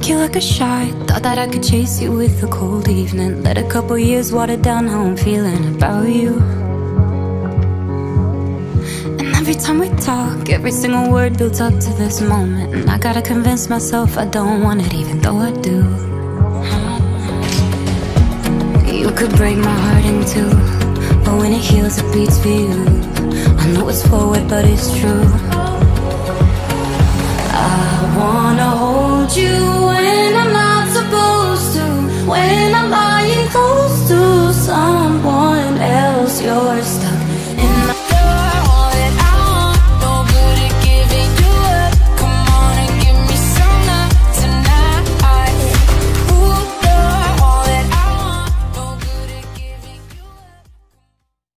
took you like a shot. Thought that I could chase you with a cold evening. Let a couple years water down how I'm feeling about you. And every time we talk, every single word builds up to this moment. And I gotta convince myself I don't want it, even though I do. You could break my heart in two, but when it heals it beats for you. I know it's forward but it's true. I wanna hold you when I'm not supposed to, when I'm lying close to someone else. You're